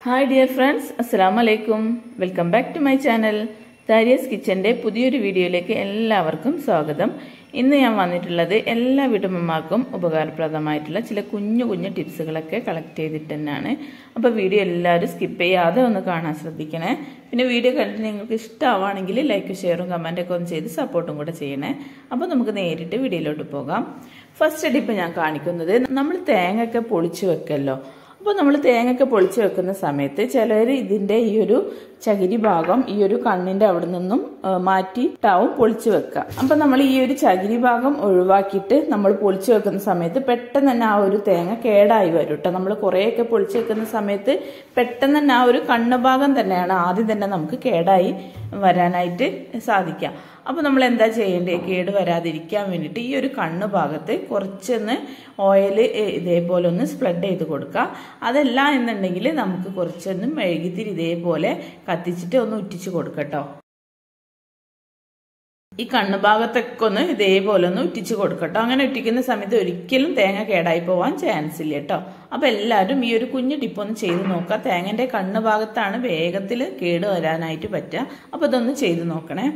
Hi dear friends, Assalamu alaikum. Welcome back to my channel. Daria's Kitchen's പുതിയൊരു വീഡിയോയിലേക്ക് എല്ലാവർക്കും സ്വാഗതം. ഇന്ന് ഞാൻ വന്നിട്ടുള്ളത് എല്ലാ വീട്ടമ്മമാർക്കും ഉപകാരപ്രദമായിട്ടുള്ള ചില കുഞ്ഞു ടിപ്സുകളൊക്കെ കളക്ട് ചെയ്തിട്ട് തന്നെയാണ്. അപ്പോൾ വീഡിയോ എല്ലാവരും സ്കിപ്പ് ചെയ്യാതെ ഒന്ന് കാണാൻ ശ്രദ്ധിക്കണേ. പിന്നെ വീഡിയോ കണ്ടിട്ട് നിങ്ങൾക്ക് ഇഷ്ടമാവുകയാണെങ്കിൽ ലൈക്ക് ഷെയറും കമന്റ് ഒക്കെ ഒന്ന് ചെയ്ത് സപ്പോർട്ടും കൂടെ ചെയ്യണേ. അപ്പോൾ നമുക്ക് നേരിട്ട് വീഡിയോയിലോട്ട് പോകാം. ഫസ്റ്റ് ടിപ്പ് ഞാൻ കാണിക്കുന്നത് നമ്മൾ തേങ്ങയൊക്കെ പൊളിച്ചു വെക്കല്ലോ. അപ്പോൾ നമ്മൾ തേങ്ങയൊക്കെ പൊളിച്ചു വെക്കുന്ന സമയത്ത് ചിലർ ഇതിന്റെ ഈ ഒരു ചകിരി ഭാഗം ഈ ഒരു കണ്ണിന്റെ അവിടെ നിന്നും മാറ്റിയിട്ടാവും പൊളിച്ചു വെക്കുക. അപ്പൊ നമ്മൾ ഈ ഒരു ചകിരി ഭാഗം ഒഴിവാക്കിയിട്ട് നമ്മൾ പൊളിച്ചു വെക്കുന്ന സമയത്ത് പെട്ടെന്ന് തന്നെ ആ ഒരു തേങ്ങ കേടായി വരും കേട്ടോ. നമ്മൾ കുറേയൊക്കെ പൊളിച്ചു വെക്കുന്ന സമയത്ത് പെട്ടെന്ന് തന്നെ ആ ഒരു കണ്ണ് ഭാഗം തന്നെയാണ് ആദ്യം തന്നെ നമുക്ക് കേടായി വരാനായിട്ട് സാധിക്കുക. അപ്പോൾ നമ്മൾ എന്താ ചെയ്യേണ്ടത്, കേട് വരാതിരിക്കാൻ വേണ്ടിയിട്ട് ഈ ഒരു കണ്ണ് ഭാഗത്ത് കുറച്ചൊന്ന് ഓയിൽ ഇതേപോലെ ഒന്ന് സ്പ്രെഡ് ചെയ്ത് കൊടുക്കുക. അതല്ല എന്നുണ്ടെങ്കിൽ നമുക്ക് കുറച്ചൊന്ന് മെഴുകുതിരി ഇതേപോലെ കത്തിച്ചിട്ട് ഒന്ന് ഉറ്റിച്ച് കൊടുക്കട്ടോ. ഈ കണ്ണ് ഭാഗത്തൊക്കെ ഒന്ന് ഇതേപോലെ ഒന്ന് ഉറ്റിച്ച് കൊടുക്കട്ടോ. അങ്ങനെ ഉറ്റിക്കുന്ന സമയത്ത് ഒരിക്കലും തേങ്ങ കേടായി പോവാൻ ചാൻസ് ഇല്ല കേട്ടോ. അപ്പൊ എല്ലാവരും ഈ ഒരു കുഞ്ഞു ടിപ്പ് ഒന്ന് ചെയ്ത് നോക്കുക. തേങ്ങന്റെ കണ്ണ് ഭാഗത്താണ് വേഗത്തിൽ കേട് വരാനായിട്ട് പറ്റുക. അപ്പൊ ഇതൊന്ന് ചെയ്ത് നോക്കണേ.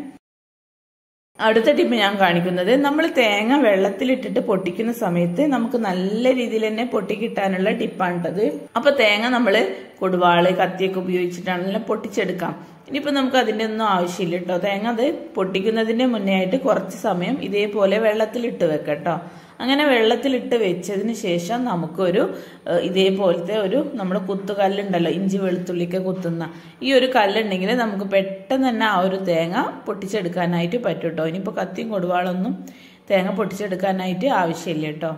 അടുത്ത ടിപ്പ് ഞാൻ കാണിക്കുന്നത് നമ്മൾ തേങ്ങ വെള്ളത്തിലിട്ടിട്ട് പൊട്ടിക്കുന്ന സമയത്ത് നമുക്ക് നല്ല രീതിയിൽ തന്നെ പൊട്ടിക്കിട്ടാനുള്ള ടിപ്പാണിട്ടത്. അപ്പൊ തേങ്ങ നമ്മള് കൊടുവാള് കത്തിയൊക്കെ ഉപയോഗിച്ചിട്ടാണെല്ലാം പൊട്ടിച്ചെടുക്കാം. ഇനിയിപ്പോ നമുക്ക് അതിന്റെ ഒന്നും ആവശ്യമില്ല കേട്ടോ. തേങ്ങ അത് പൊട്ടിക്കുന്നതിന്റെ മുന്നേ ആയിട്ട് കുറച്ച് സമയം ഇതേപോലെ വെള്ളത്തിലിട്ട് വെക്കട്ടോ. അങ്ങനെ വെള്ളത്തിലിട്ട് വെച്ചതിന് ശേഷം നമുക്കൊരു ഇതേപോലത്തെ ഒരു നമ്മുടെ കുത്തുകല്ലുണ്ടല്ലോ, ഇഞ്ചി വെളുത്തുള്ളിക്ക് കുത്തുന്ന ഈ ഒരു കല്ലുണ്ടെങ്കിൽ നമുക്ക് പെട്ടെന്ന് തന്നെ ആ ഒരു തേങ്ങ പൊട്ടിച്ചെടുക്കാനായിട്ട് പറ്റും കേട്ടോ. ഇനിയിപ്പോൾ കത്തിയും കൊടുവാളൊന്നും തേങ്ങ പൊട്ടിച്ചെടുക്കാനായിട്ട് ആവശ്യമില്ല കേട്ടോ.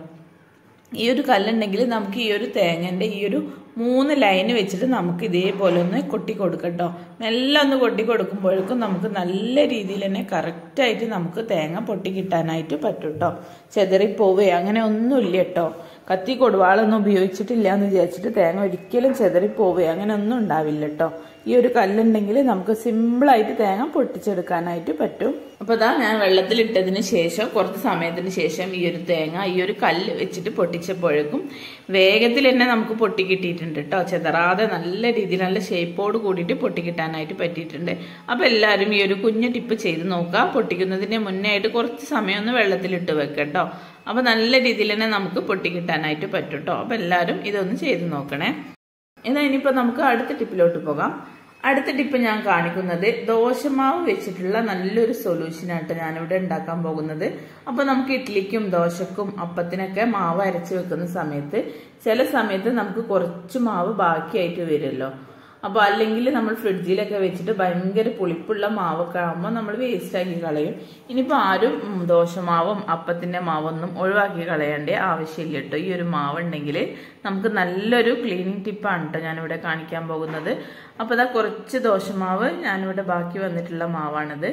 ഈ ഒരു കല്ലുണ്ടെങ്കിൽ നമുക്ക് ഈ ഒരു തേങ്ങന്റെ ഈ ഒരു 3 ലൈന് വെച്ചിട്ട് നമുക്ക് ഇതേപോലെ ഒന്ന് കൊട്ടി കൊടുക്കട്ടോ. മെല്ലെ ഒന്ന് കൊട്ടി കൊടുക്കുമ്പോഴേക്കും നമുക്ക് നല്ല രീതിയിൽ തന്നെ കറക്റ്റായിട്ട് നമുക്ക് തേങ്ങ പൊട്ടി കിട്ടാനായിട്ട് പറ്റും കേട്ടോ. ചെതറിപ്പോവേ അങ്ങനെ ഒന്നുമില്ല കേട്ടോ. കത്തി കൊടുവാളൊന്നും ഉപയോഗിച്ചിട്ടില്ല എന്ന് വിചാരിച്ചിട്ട് തേങ്ങ ഒരിക്കലും ചെതറിപ്പോവേ അങ്ങനെ ഒന്നും ഉണ്ടാവില്ല കേട്ടോ. ഈ ഒരു കല്ലുണ്ടെങ്കിൽ നമുക്ക് സിമ്പിളായിട്ട് തേങ്ങ പൊട്ടിച്ചെടുക്കാനായിട്ട് പറ്റും. അപ്പൊ ഇതാ ഞാൻ വെള്ളത്തിലിട്ടതിന് ശേഷം കുറച്ച് സമയത്തിന് ശേഷം ഈ ഒരു തേങ്ങ ഈ ഒരു കല്ല് വെച്ചിട്ട് പൊട്ടിച്ചപ്പോഴേക്കും വേഗത്തിൽ തന്നെ നമുക്ക് പൊട്ടി കിട്ടിയിട്ടുണ്ട് കേട്ടോ. ചെതറാതെ നല്ല രീതിയിൽ നല്ല ഷേപ്പോട് കൂടിയിട്ട് പൊട്ടിക്കിട്ടാനായിട്ട് പറ്റിയിട്ടുണ്ട്. അപ്പൊ എല്ലാവരും ഈ ഒരു കുഞ്ഞു ടിപ്പ് ചെയ്ത് നോക്കുക. പൊട്ടിക്കുന്നതിന് മുന്നേ ആയിട്ട് കുറച്ച് സമയം ഒന്ന് വെള്ളത്തിലിട്ട് വെക്കട്ടോ. അപ്പൊ നല്ല രീതിയിൽ തന്നെ നമുക്ക് പൊട്ടിക്കിട്ടാനായിട്ട് പറ്റും കേട്ടോ. അപ്പൊ എല്ലാവരും ഇതൊന്ന് ചെയ്ത് നോക്കണേ. എന്നാൽ ഇനിയിപ്പോ നമുക്ക് അടുത്ത ടിപ്പിലോട്ട് പോകാം. അടുത്ത ടിപ്പ് ഞാൻ കാണിക്കുന്നത് ദോശമാവ് വെച്ചിട്ടുള്ള നല്ലൊരു സൊല്യൂഷനായിട്ട് ഞാനിവിടെ ഉണ്ടാക്കാൻ പോകുന്നത്. അപ്പൊ നമുക്ക് ഇഡ്ലിക്കും ദോശക്കും അപ്പത്തിനൊക്കെ മാവ് അരച്ച് വെക്കുന്ന സമയത്ത് ചില സമയത്ത് നമുക്ക് കുറച്ച് മാവ് ബാക്കിയായിട്ട് വരുമല്ലോ. അപ്പൊ അല്ലെങ്കിൽ നമ്മൾ ഫ്രിഡ്ജിലൊക്കെ വെച്ചിട്ട് ഭയങ്കര പുളിപ്പുള്ള മാവൊക്കെ ആകുമ്പോൾ നമ്മൾ വേസ്റ്റ് ആക്കി കളയും. ഇനിയിപ്പോ ആരും ദോശമാവും അപ്പത്തിന്റെ മാവൊന്നും ഒഴിവാക്കി കളയേണ്ട ആവശ്യമില്ല കേട്ടോ. ഈ ഒരു മാവ് ഉണ്ടെങ്കിൽ നമുക്ക് നല്ലൊരു ക്ലീനിങ് ടിപ്പാണ് കേട്ടോ ഞാനിവിടെ കാണിക്കാൻ പോകുന്നത്. അപ്പൊ ഇതാ കുറച്ച് ദോശമാവ് ഞാനിവിടെ ബാക്കി വന്നിട്ടുള്ള മാവാണിത്.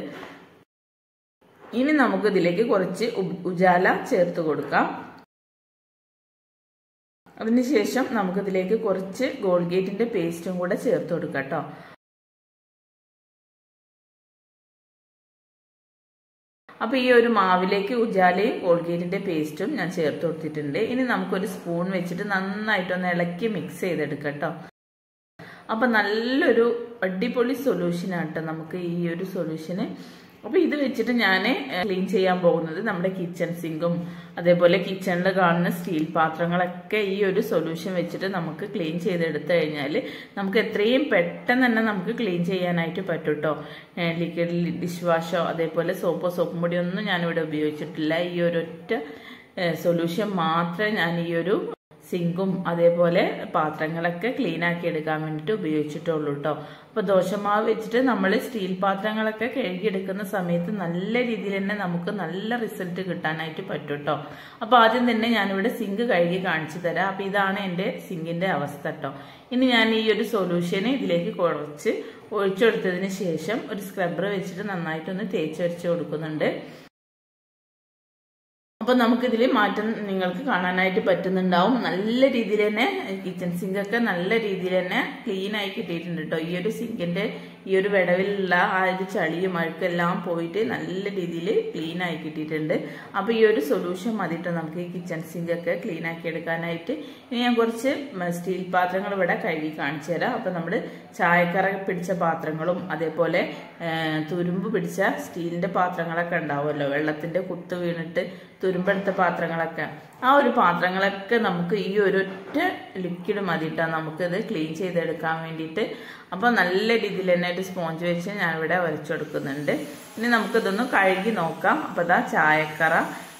ഇനി നമുക്ക് ഇതിലേക്ക് കുറച്ച് ഉജാല ചേർത്ത് കൊടുക്കാം. അതിനുശേഷം നമുക്കിതിലേക്ക് കുറച്ച് ഗോൾഗേറ്റിന്റെ പേസ്റ്റും കൂടെ ചേർത്ത് കൊടുക്കാം കേട്ടോ. അപ്പൊ ഈ ഒരു മാവിലേക്ക് ഉജാലയും ഗോൾഗേറ്റിന്റെ പേസ്റ്റും ഞാൻ ചേർത്ത് കൊടുത്തിട്ടുണ്ട്. ഇനി നമുക്കൊരു സ്പൂൺ വെച്ചിട്ട് നന്നായിട്ടൊന്ന് ഇളക്കി മിക്സ് ചെയ്തെടുക്കാം കേട്ടോ. അപ്പൊ നല്ലൊരു അടിപൊളി സൊല്യൂഷനാണ് കേട്ടോ നമുക്ക് ഈ ഒരു സൊല്യൂഷന്. അപ്പൊ ഇത് വെച്ചിട്ട് ഞാൻ ക്ലീൻ ചെയ്യാൻ പോകുന്നത് നമ്മുടെ കിച്ചൺ സിങ്കും അതേപോലെ കിച്ചണിൽ കാണുന്ന സ്റ്റീൽ പാത്രങ്ങളൊക്കെ ഈ ഒരു സൊല്യൂഷൻ വെച്ചിട്ട് നമുക്ക് ക്ലീൻ ചെയ്തെടുത്തു കഴിഞ്ഞാൽ നമുക്ക് എത്രയും പെട്ടെന്ന് തന്നെ നമുക്ക് ക്ലീൻ ചെയ്യാനായിട്ട് പറ്റും കേട്ടോ. ലിക്വിഡ് ഡിഷ് വാഷോ അതേപോലെ സോപ്പും പൊടിയൊന്നും ഞാനിവിടെ ഉപയോഗിച്ചിട്ടില്ല. ഈ ഒരൊറ്റ സൊല്യൂഷൻ മാത്രമേ ഞാൻ ഈ ഒരു സിങ്കും അതേപോലെ പാത്രങ്ങളൊക്കെ ക്ലീൻ ആക്കി എടുക്കാൻ വേണ്ടിയിട്ട് ഉപയോഗിച്ചിട്ടുള്ളൂ കേട്ടോ. അപ്പൊ ദോശമാവ് വെച്ചിട്ട് നമ്മൾ സ്റ്റീൽ പാത്രങ്ങളൊക്കെ കഴുകിയെടുക്കുന്ന സമയത്ത് നല്ല രീതിയിൽ തന്നെ നമുക്ക് നല്ല റിസൾട്ട് കിട്ടാനായിട്ട് പറ്റും കേട്ടോ. അപ്പൊ ആദ്യം തന്നെ ഞാനിവിടെ സിങ്ക് കഴുകി കാണിച്ചു തരാം. അപ്പൊ ഇതാണ് എന്റെ സിങ്കിന്റെ അവസ്ഥ കേട്ടോ. ഇനി ഞാൻ ഈ ഒരു സൊല്യൂഷന് ഇതിലേക്ക് കുറച്ച് ഒഴിച്ചെടുത്തതിന് ശേഷം ഒരു സ്ക്രബ്ബർ വെച്ചിട്ട് നന്നായിട്ടൊന്ന് തേച്ചൊരച്ച് കൊടുക്കുന്നുണ്ട്. അപ്പോൾ നമുക്കിതിൽ മാറ്റം നിങ്ങൾക്ക് കാണാനായിട്ട് പറ്റുന്നുണ്ടാവും. നല്ല രീതിയിൽ തന്നെ കിച്ചൺ സിങ്കൊക്കെ നല്ല രീതിയിൽ തന്നെ ക്ലീൻ ആയി കിട്ടിയിട്ടുണ്ട് കേട്ടോ. ഈ ഒരു സിങ്കിന്റെ ഈ ഒരു വിടവിലുള്ള ആ ഒരു ചളിയും അഴുക്കെല്ലാം പോയിട്ട് നല്ല രീതിയിൽ ക്ലീൻ ആയി കിട്ടിയിട്ടുണ്ട്. അപ്പോൾ ഈ ഒരു സൊല്യൂഷൻ മതിട്ടോ നമുക്ക് ഈ കിച്ചൺ സിങ്കൊക്കെ ക്ലീൻ ആക്കി എടുക്കാനായിട്ട്. ഇനി ഞാൻ കുറച്ച് സ്റ്റീൽ പാത്രങ്ങൾ ഇവിടെ കഴുകി കാണിച്ചു തരാം. അപ്പോൾ നമ്മൾ ചായക്കറ പിടിച്ച പാത്രങ്ങളും അതേപോലെ തുരുമ്പ് പിടിച്ച സ്റ്റീലിന്റെ പാത്രങ്ങളൊക്കെ ഉണ്ടാവുമല്ലോ, വെള്ളത്തിന്റെ കുത്ത് വീണിട്ട് തുരുമ്പെടുത്ത പാത്രങ്ങളൊക്കെ, ആ ഒരു പാത്രങ്ങളൊക്കെ നമുക്ക് ഈ ഒരൊറ്റ ലിക്വിഡ് മതിയിട്ടാ നമുക്കിത് ക്ലീൻ ചെയ്തെടുക്കാൻ വേണ്ടിയിട്ട്. അപ്പോൾ നല്ല രീതിയിൽ തന്നെ ഒരു സ്പോഞ്ച് വെച്ച് ഞാനിവിടെ വരച്ചെടുക്കുന്നുണ്ട്. ഇനി നമുക്കിതൊന്ന് കഴുകി നോക്കാം. അപ്പോൾ ഇതാ ചായക്കറ,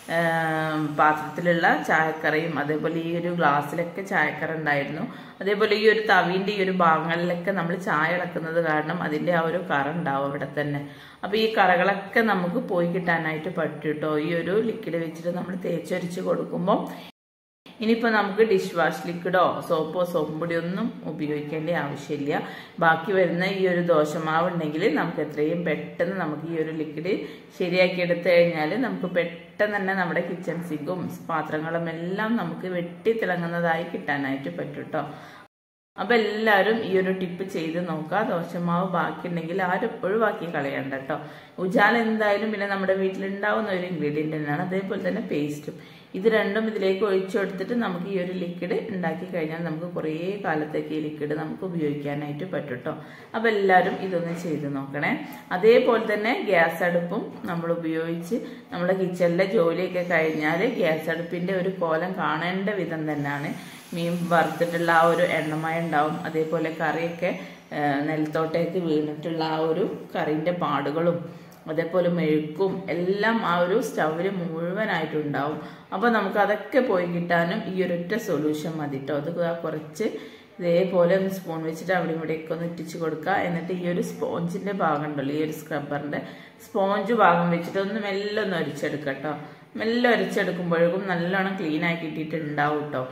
പാത്രത്തിലുള്ള ചായക്കറയും അതേപോലെ ഈ ഒരു ഗ്ലാസ്സിലൊക്കെ ചായക്കറ ഉണ്ടായിരുന്നു. അതേപോലെ ഈ ഒരു തവീൻ്റെ ഈ ഒരു ഭാഗങ്ങളിലൊക്കെ നമ്മൾ ചായ ഇളക്കുന്നത് കാരണം അതിൻ്റെ ആ ഒരു കറ ഉണ്ടാവും ഇവിടെ തന്നെ. അപ്പോൾ ഈ കറകളൊക്കെ നമുക്ക് പോയി കിട്ടാനായിട്ട് പറ്റും കേട്ടോ ഈ ഒരു ലിക്വിഡ് വെച്ചിട്ട് നമ്മൾ തേച്ചൊരിച്ച് കൊടുക്കുമ്പോൾ. ഇനിയിപ്പോൾ നമുക്ക് ഡിഷ് വാഷ് ലിക്വിഡോ സോപ്പോ സോപ്പും പൊടി ഒന്നും ഉപയോഗിക്കേണ്ട ആവശ്യമില്ല. ബാക്കി വരുന്ന ഈ ഒരു ദോശമാവ് ഉണ്ടെങ്കിൽ നമുക്ക് എത്രയും പെട്ടെന്ന് നമുക്ക് ഈ ഒരു ലിക്വിഡ് ശരിയാക്കി എടുത്തു കഴിഞ്ഞാൽ നമുക്ക് പെട്ടെന്ന് തന്നെ നമ്മുടെ കിച്ചൺ സിങ്കും പാത്രങ്ങളും എല്ലാം നമുക്ക് വെട്ടി തിളങ്ങുന്നതായി കിട്ടാനായിട്ട് പറ്റും കേട്ടോ. അപ്പോൾ എല്ലാവരും ഈ ഒരു ടിപ്പ് ചെയ്ത് നോക്കുക. ദോശമാവ് ബാക്കിയുണ്ടെങ്കിൽ ആരും ഒഴിവാക്കി കളയണ്ട കേട്ടോ. ഉജാല എന്തായാലും പിന്നെ നമ്മുടെ വീട്ടിലുണ്ടാവുന്ന ഒരു ഇൻഗ്രീഡിയൻ്റ് തന്നെയാണ്. അതേപോലെ തന്നെ പേസ്റ്റും, ഇത് രണ്ടും ഇതിലേക്ക് ഒഴിച്ചു കൊടുത്തിട്ട് നമുക്ക് ഈ ഒരു ലിക്വിഡ് ഉണ്ടാക്കി കഴിഞ്ഞാൽ നമുക്ക് കുറേ കാലത്തേക്ക് ഈ ലിക്വിഡ് നമുക്ക് ഉപയോഗിക്കാനായിട്ട് പറ്റും കേട്ടോ. അപ്പോൾ എല്ലാവരും ഇതൊന്ന് ചെയ്ത് നോക്കണേ. അതേപോലെ തന്നെ ഗ്യാസ് അടുപ്പും നമ്മൾ ഉപയോഗിച്ച് നമ്മുടെ കിച്ചണിലെ ജോലിയൊക്കെ കഴിഞ്ഞാൽ ഗ്യാസ് അടുപ്പിൻ്റെ ഒരു കോലം കാണേണ്ട വിധം തന്നെയാണ്. മീൻ വറുത്തിട്ടുള്ള ആ ഒരു എണ്ണമയം ഉണ്ടാവും, അതേപോലെ കറിയൊക്കെ നെൽത്തോട്ടേക്ക് വീണിട്ടുള്ള ആ ഒരു കറിൻ്റെ പാടുകളും അതേപോലെ മെഴുക്കും എല്ലാം ആ ഒരു സ്റ്റൗവിൽ മുഴുവനായിട്ടുണ്ടാവും. അപ്പോൾ നമുക്ക് അതൊക്കെ പോയി കിട്ടാനും ഈ ഒരൊറ്റ സൊല്യൂഷൻ മതി കേട്ടോ. അത് കുറച്ച് ഇതേപോലെ ഒന്ന് സ്പൂൺ വെച്ചിട്ട് അവിടെ ഇവിടെയൊക്കെ ഒന്ന് ഇട്ടിച്ച് കൊടുക്കുക. എന്നിട്ട് ഈ ഒരു സ്പോഞ്ചിൻ്റെ ഭാഗം ഉണ്ടല്ലോ, ഈ ഒരു സ്ക്രബ്ബറിൻ്റെ സ്പോഞ്ച് ഭാഗം വെച്ചിട്ട് ഒന്ന് മെല്ലെ ഒന്ന് ഒരിച്ചെടുക്കുക കേട്ടോ. മെല്ലെ ഒരിച്ചെടുക്കുമ്പോഴേക്കും നല്ലോണം ക്ലീൻ ആക്കി ഇട്ടിട്ടുണ്ടാവും കേട്ടോ.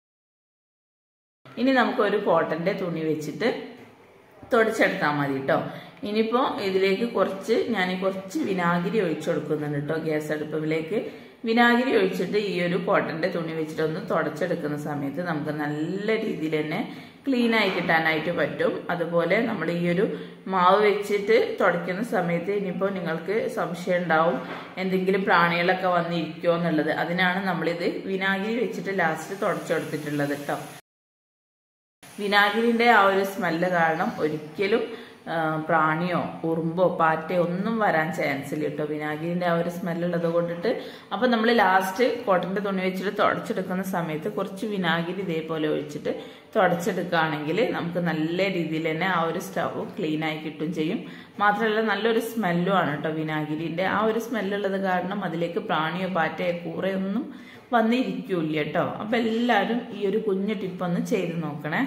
ഇനി നമുക്ക് ഒരു കോട്ടന്റെ തുണി വെച്ചിട്ട് തുടച്ചെടുത്താൽ മതി കേട്ടോ. ഇനിയിപ്പോൾ ഇതിലേക്ക് ഞാൻ കുറച്ച് വിനാഗിരി ഒഴിച്ചു കൊടുക്കുന്നുണ്ട് കേട്ടോ. ഗ്യാസ് അടുപ്പിലേക്ക് വിനാഗിരി ഒഴിച്ചിട്ട് ഈ ഒരു കോട്ടന്റെ തുണി വെച്ചിട്ട് ഒന്ന് തുടച്ചെടുക്കുന്ന സമയത്ത് നമുക്ക് നല്ല രീതിയിൽ തന്നെ ക്ലീൻ ആയി കിട്ടാനായിട്ട് പറ്റും. അതുപോലെ നമ്മൾ ഈ ഒരു മാവ് വെച്ചിട്ട് തുടയ്ക്കുന്ന സമയത്ത് ഇനിയിപ്പോൾ നിങ്ങൾക്ക് സംശയം ഉണ്ടാവും എന്തെങ്കിലും പ്രാണികളൊക്കെ വന്നിരിക്കുമോ എന്നുള്ളത്. അതിനാണ് നമ്മളിത് വിനാഗിരി വെച്ചിട്ട് ലാസ്റ്റ് തുടച്ചെടുത്തിട്ടുള്ളത് കേട്ടോ. വിനാഗിരിന്റെ ആ ഒരു സ്മെല്ല് കാരണം ഒരിക്കലും പ്രാണിയോ ഉറുമ്പോ പാറ്റയോ ഒന്നും വരാൻ ചാൻസ് ഇല്ല കേട്ടോ, വിനാഗിരിന്റെ ആ ഒരു സ്മെല്ലുള്ളത് കൊണ്ടിട്ട്. അപ്പൊ നമ്മൾ ലാസ്റ്റ് കോട്ടന്റെ തുണി വെച്ചിട്ട് തുടച്ചെടുക്കുന്ന സമയത്ത് കുറച്ച് വിനാഗിരി ഇതേപോലെ ഒഴിച്ചിട്ട് തുടച്ചെടുക്കുകയാണെങ്കിൽ നമുക്ക് നല്ല രീതിയിൽ തന്നെ ആ ഒരു സ്റ്റവ് ക്ലീൻ ആയി കിട്ടും ചെയ്യും. മാത്രമല്ല നല്ലൊരു സ്മെല്ലും ആണ് കേട്ടോ വിനാഗിരിന്റെ ആ ഒരു സ്മെല്ലുള്ളത് കാരണം അതിലേക്ക് പ്രാണിയോ പാറ്റയോ കൂറയൊന്നും വന്നിരിക്കൂല കേട്ടോ. അപ്പൊ എല്ലാവരും ഈ ഒരു കുഞ്ഞു ടിപ്പൊന്ന് ചെയ്ത് നോക്കണേ.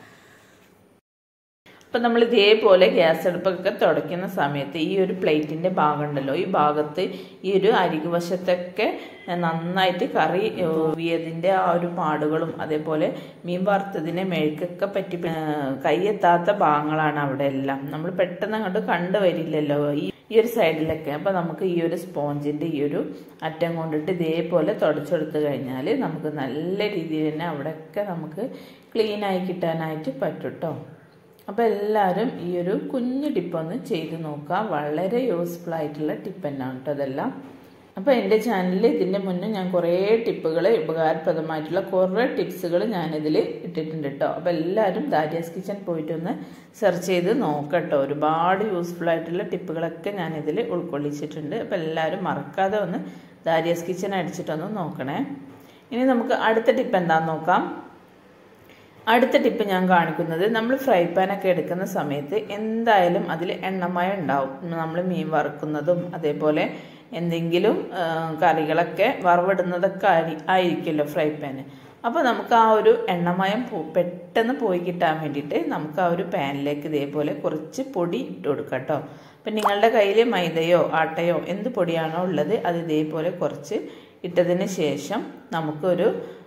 അപ്പൊ നമ്മൾ ഇതേപോലെ ഗ്യാസ് അടുപ്പൊക്കെ തുടയ്ക്കുന്ന സമയത്ത് ഈ ഒരു പ്ലേറ്റിന്റെ ഭാഗം ഉണ്ടല്ലോ, ഈ ഭാഗത്ത് ഈ ഒരു അരികുവശത്തൊക്കെ നന്നായിട്ട് കറി തൂവിയതിന്റെ ആ ഒരു പാടുകളും അതേപോലെ മീൻ വറുത്തതിനെ മെഴുക്കൊക്കെ പറ്റി കൈയെത്താത്ത ഭാഗങ്ങളാണ് അവിടെ എല്ലാം. നമ്മൾ പെട്ടെന്ന് അങ്ങോട്ട് കണ്ടുവരില്ലല്ലോ ഈ ഒരു സൈഡിലൊക്കെ. അപ്പൊ നമുക്ക് ഈ ഒരു സ്പോഞ്ചിന്റെ ഈ ഒരു അറ്റം കൊണ്ടിട്ട് ഇതേപോലെ തുടച്ചെടുത്ത് കഴിഞ്ഞാൽ നമുക്ക് നല്ല രീതിയിൽ തന്നെ അവിടെയൊക്കെ നമുക്ക് ക്ലീൻ ആയി കിട്ടാനായിട്ട് പറ്റും കേട്ടോ. അപ്പോൾ എല്ലാവരും ഈ ഒരു കുഞ്ഞു ടിപ്പൊന്ന് ചെയ്ത് നോക്കുക. വളരെ യൂസ്ഫുൾ ആയിട്ടുള്ള ടിപ്പ് തന്നെയാണ് കേട്ടോ അതെല്ലാം. അപ്പോൾ എൻ്റെ ചാനലിൽ ഇതിൻ്റെ മുന്നേ ഞാൻ കുറേ ടിപ്പുകൾ, ഉപകാരപ്രദമായിട്ടുള്ള കുറേ ടിപ്സുകൾ ഞാനിതിൽ ഇട്ടിട്ടുണ്ട് കേട്ടോ. അപ്പോൾ എല്ലാവരും ദാരിയാസ് കിച്ചൺ പോയിട്ടൊന്ന് സെർച്ച് ചെയ്ത് നോക്കട്ടോ. ഒരുപാട് യൂസ്ഫുൾ ആയിട്ടുള്ള ടിപ്പുകളൊക്കെ ഞാനിതിൽ ഉൾക്കൊള്ളിച്ചിട്ടുണ്ട്. അപ്പോൾ എല്ലാവരും മറക്കാതെ ഒന്ന് ദാരിയാസ് കിച്ചൺ അടിച്ചിട്ടൊന്ന് നോക്കണേ. ഇനി നമുക്ക് അടുത്ത ടിപ്പ് എന്താണെന്ന് നോക്കാം. അടുത്ത ടിപ്പ് ഞാൻ കാണിക്കുന്നത്, നമ്മൾ ഫ്രൈ പാനൊക്കെ എടുക്കുന്ന സമയത്ത് എന്തായാലും അതിൽ എണ്ണമയം ഉണ്ടാവും. നമ്മൾ മീൻ വറുക്കുന്നതും അതേപോലെ എന്തെങ്കിലും കറികളൊക്കെ വറവിടുന്നതൊക്കെ ആയിരിക്കുമല്ലോ ഫ്രൈ പാന്. അപ്പോൾ നമുക്ക് ആ ഒരു എണ്ണമയം പെട്ടെന്ന് പോയി കിട്ടാൻ വേണ്ടിയിട്ട് നമുക്ക് ആ ഒരു പാനിലേക്ക് ഇതേപോലെ കുറച്ച് പൊടി ഇട്ട് കൊടുക്കാം കേട്ടോ. അപ്പം നിങ്ങളുടെ കയ്യിൽ മൈദയോ ആട്ടയോ എന്ത് പൊടിയാണോ ഉള്ളത് അത് ഇതേപോലെ കുറച്ച് ഇട്ടതിന് ശേഷം നമുക്കൊരു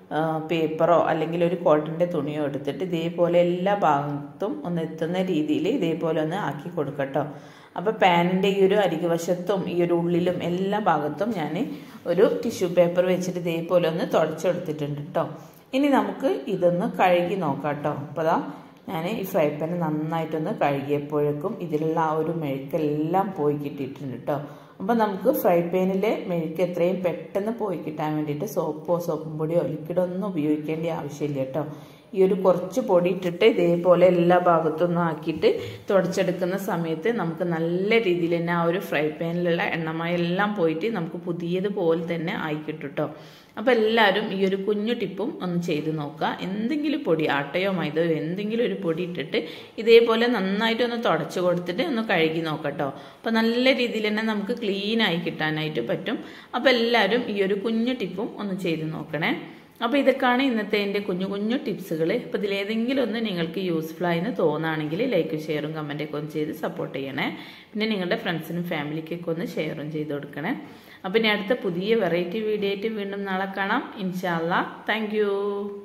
പേപ്പറോ അല്ലെങ്കിൽ ഒരു കോട്ടൻ്റെ തുണിയോ എടുത്തിട്ട് ഇതേപോലെ എല്ലാ ഭാഗത്തും ഒന്ന് എത്തുന്ന രീതിയിൽ ഇതേപോലെ ഒന്ന് ആക്കി കൊടുക്കട്ടോ. അപ്പോൾ പാനിൻ്റെ ഈ ഒരു അരികുവശത്തും ഈ ഒരു ഉള്ളിലും എല്ലാ ഭാഗത്തും ഞാൻ ഒരു ടിഷ്യൂ പേപ്പർ വെച്ചിട്ട് ഇതേപോലെ ഒന്ന് തുടച്ചെടുത്തിട്ടുണ്ട് കേട്ടോ. ഇനി നമുക്ക് ഇതൊന്ന് കഴുകി നോക്കാം കേട്ടോ. അപ്പോൾ അതാ ഞാൻ ഈ ഫ്രൈ പാൻ നന്നായിട്ടൊന്ന് കഴുകിയപ്പോഴേക്കും ഇതിലുള്ള ആ ഒരു മെഴുക്കെല്ലാം പോയി കിട്ടിയിട്ടുണ്ട് കേട്ടോ. അപ്പോൾ നമുക്ക് ഫ്രൈ പാനിലെ മെഴുക്ക് എത്രയും പെട്ടെന്ന് പോയി കിട്ടാൻ വേണ്ടിയിട്ട് സോപ്പും പൊടിയോ ലിക്വിഡോ ഒന്നും ഉപയോഗിക്കേണ്ട ആവശ്യമില്ല കേട്ടോ. ഈ ഒരു കുറച്ച് പൊടി ഇട്ടിട്ട് ഇതേപോലെ എല്ലാ ഭാഗത്തൊന്നും ആക്കിയിട്ട് തുടച്ചെടുക്കുന്ന സമയത്ത് നമുക്ക് നല്ല രീതിയിൽ തന്നെ ആ ഒരു ഫ്രൈ പാനിലുള്ള എണ്ണമയെല്ലാം പോയിട്ട് നമുക്ക് പുതിയതുപോലെ തന്നെ ആയി കിട്ടും കേട്ടോ. അപ്പോൾ എല്ലാവരും ഈ ഒരു കുഞ്ഞു ടിപ്പും ഒന്ന് ചെയ്ത് നോക്കുക. എന്തെങ്കിലും പൊടി, ആട്ടയോ മൈദയോ എന്തെങ്കിലും ഒരു പൊടി ഇട്ടിട്ട് ഇതേപോലെ നന്നായിട്ടൊന്ന് തുടച്ച് കൊടുത്തിട്ട് ഒന്ന് കഴുകി നോക്കട്ടോ. അപ്പോൾ നല്ല രീതിയിൽ തന്നെ നമുക്ക് ക്ലീനായി കിട്ടാനായിട്ട് പറ്റും. അപ്പോൾ എല്ലാവരും ഈ ഒരു കുഞ്ഞു ടിപ്പും ഒന്ന് ചെയ്ത് നോക്കണേ. അപ്പോൾ ഇതൊക്കെയാണ് ഇന്നത്തെ എൻ്റെ കുഞ്ഞു കുഞ്ഞു ടിപ്സുകൾ. അപ്പോൾ ഇതിലേതെങ്കിലും ഒന്ന് നിങ്ങൾക്ക് യൂസ്ഫുൾ ആയെന്ന് തോന്നുകയാണെങ്കിൽ ലൈക്കും ഷെയറും കമൻറ്റൊക്കെ ഒന്ന് ചെയ്ത് സപ്പോർട്ട് ചെയ്യണേ. പിന്നെ നിങ്ങളുടെ ഫ്രണ്ട്സിനും ഫാമിലിക്കൊക്കെ ഒന്ന് ഷെയറും ചെയ്ത് കൊടുക്കണേ. അപ്പോൾ ഇനി അടുത്ത പുതിയ വെറൈറ്റി വീഡിയോ ആയിട്ട് വീണ്ടും നാളെ കാണാം ഇൻഷാ അല്ലാഹ്. Thank you.